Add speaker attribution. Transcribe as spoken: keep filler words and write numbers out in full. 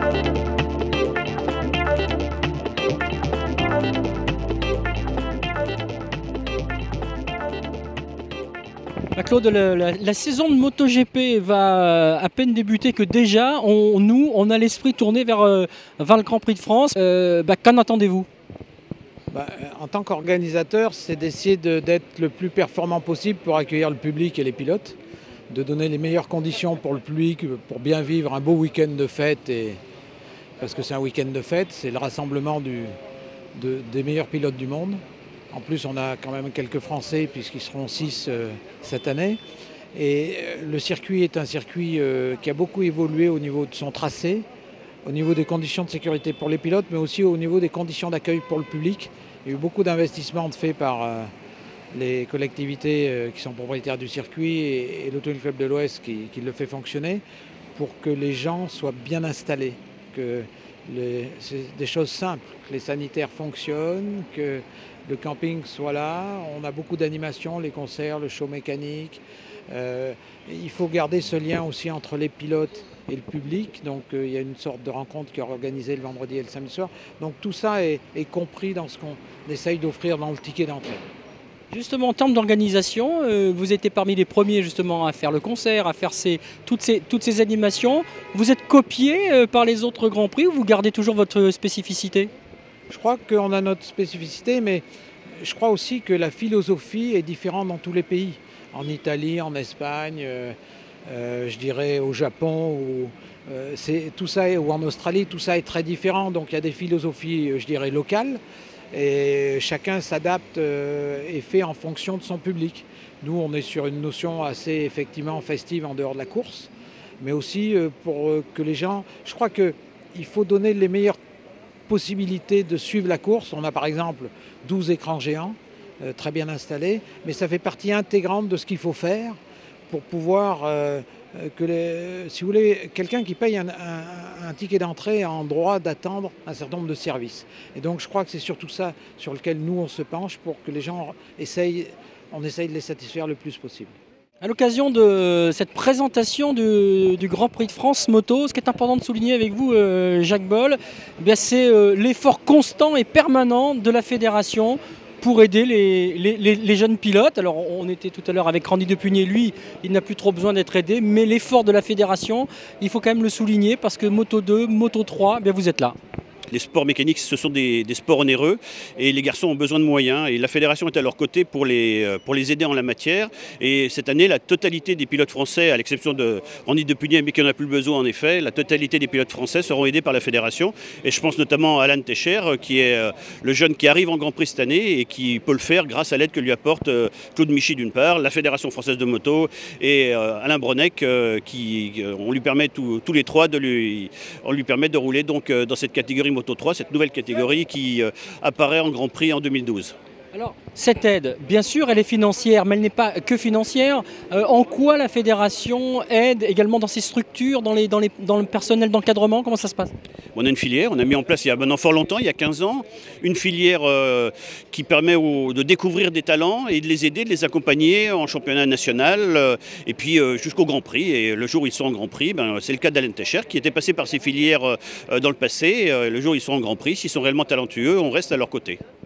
Speaker 1: Claude, la, la, la saison de MotoGP va à peine débuter que déjà, on, nous, on a l'esprit tourné vers, euh, vers le Grand Prix de France. Euh, bah, qu'en attendez-vous?
Speaker 2: Bah, en tant qu'organisateur, c'est d'essayer d'être le plus performant possible pour accueillir le public et les pilotes, de donner les meilleures conditions pour le public, pour bien vivre un beau week-end de fête. Et... parce que c'est un week-end de fête, c'est le rassemblement du, de, des meilleurs pilotes du monde. En plus, on a quand même quelques Français, puisqu'ils seront six euh, cette année. Et euh, le circuit est un circuit euh, qui a beaucoup évolué au niveau de son tracé, au niveau des conditions de sécurité pour les pilotes, mais aussi au niveau des conditions d'accueil pour le public. Il y a eu beaucoup d'investissements faits par euh, les collectivités euh, qui sont propriétaires du circuit et, et l'Automobile Club de l'Ouest qui, qui le fait fonctionner pour que les gens soient bien installés, que c'est des choses simples, que les sanitaires fonctionnent, que le camping soit là. On a beaucoup d'animations, les concerts, le show mécanique. Euh, il faut garder ce lien aussi entre les pilotes et le public. Donc euh, il y a une sorte de rencontre qui est organisée le vendredi et le samedi soir. Donc tout ça est, est compris dans ce qu'on essaye d'offrir dans le ticket d'entrée.
Speaker 1: Justement, en termes d'organisation, euh, vous étiez parmi les premiers justement à faire le concert, à faire ces, toutes, ces, toutes ces animations. Vous êtes copié euh, par les autres Grands Prix ou vous gardez toujours votre spécificité?
Speaker 2: Je crois qu'on a notre spécificité, mais je crois aussi que la philosophie est différente dans tous les pays. En Italie, en Espagne, euh, euh, je dirais au Japon, ou, euh, tout ça, ou en Australie, tout ça est très différent. Donc il y a des philosophies, je dirais, locales. Et chacun s'adapte et fait en fonction de son public. Nous, on est sur une notion assez effectivement festive en dehors de la course, mais aussi pour que les gens... Je crois qu'il faut donner les meilleures possibilités de suivre la course. On a par exemple douze écrans géants, très bien installés, mais ça fait partie intégrante de ce qu'il faut faire pour pouvoir... Euh, que les, si vous voulez, quelqu'un qui paye un, un, un ticket d'entrée a en droit d'attendre un certain nombre de services. Et donc je crois que c'est surtout ça sur lequel nous on se penche pour que les gens essayent, on essaye de les satisfaire le plus possible.
Speaker 1: À l'occasion de cette présentation du, du Grand Prix de France Moto, ce qui est important de souligner avec vous, euh, Jacques Boll, eh c'est euh, l'effort constant et permanent de la fédération pour aider les, les, les, les jeunes pilotes. Alors on était tout à l'heure avec Randy Depugné, lui, il n'a plus trop besoin d'être aidé, mais l'effort de la fédération, il faut quand même le souligner parce que Moto deux, Moto trois, eh bien vous êtes là.
Speaker 3: Les sports mécaniques, ce sont des, des sports onéreux et les garçons ont besoin de moyens et la fédération est à leur côté pour les, pour les aider en la matière. Et cette année, la totalité des pilotes français, à l'exception de Randy Depugné, mais qui n'en a plus besoin en effet, la totalité des pilotes français seront aidés par la fédération. Et je pense notamment à Alain Techer, qui est le jeune qui arrive en Grand Prix cette année et qui peut le faire grâce à l'aide que lui apporte Claude Michy d'une part, la Fédération française de moto et Alain Bronec, qui on lui permet tous, tous les trois de lui, on lui permet de rouler donc dans cette catégorie Moto trois, cette nouvelle catégorie qui euh, apparaît en Grand Prix en deux mille douze.
Speaker 1: Alors, cette aide, bien sûr, elle est financière, mais elle n'est pas que financière. Euh, en quoi la fédération aide également dans ses structures, dans, les, dans, les, dans le personnel d'encadrement? Comment ça se passe?
Speaker 3: On a une filière, on a mis en place il y a maintenant fort longtemps, il y a quinze ans, une filière euh, qui permet aux, de découvrir des talents et de les aider, de les accompagner en championnat national euh, et puis euh, jusqu'au Grand Prix. Et le jour où ils sont en Grand Prix, ben, c'est le cas d'Alain Techer qui était passé par ces filières euh, dans le passé. Euh, le jour où ils sont en Grand Prix, s'ils sont réellement talentueux, on reste à leur côté.